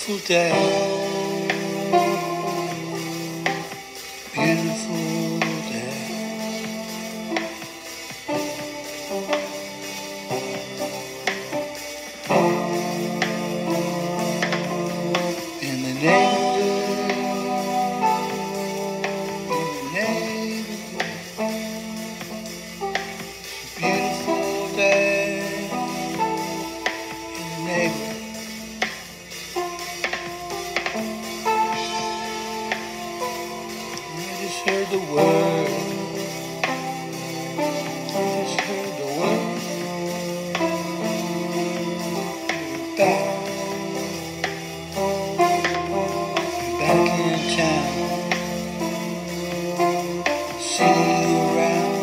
beautiful day, beautiful day. In the neighborhood, beautiful day in the neighborhood. I just heard the word. I just heard the word. Back, back in town. See you around.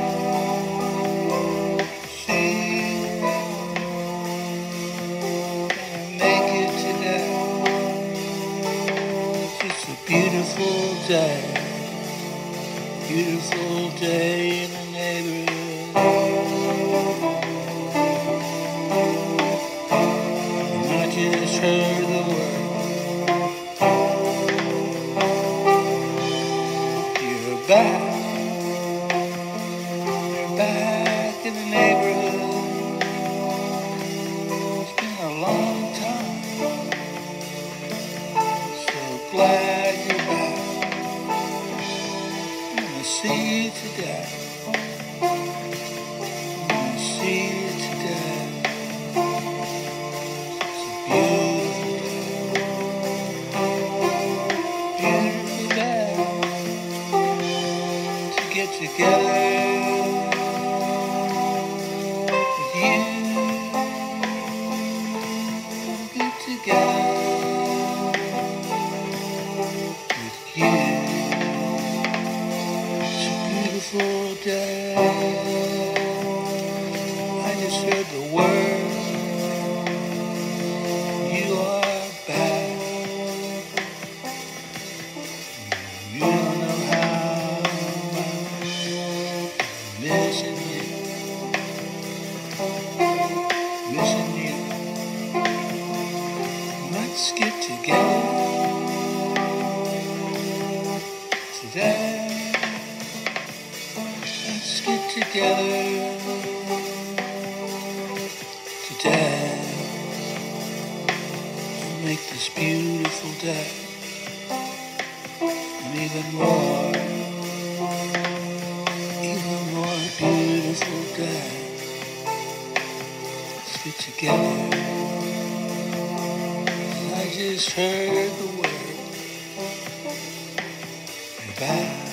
See you around. Make it today. It's a beautiful day. Beautiful day in the neighborhood. And I just heard the word. You're back. You're back in the neighborhood. It's been a long time. So glad you're back. I'm gonna see you today. I'm gonna see you today. It's a beautiful day to get together with you. Get together with you. It's a beautiful day. I just heard the word. You are back. You don't know how I'm missing you. Missing you. Let's get together today. Let's get together today. Make this beautiful day an even more beautiful day. Let's get together. I just heard the word. You're back.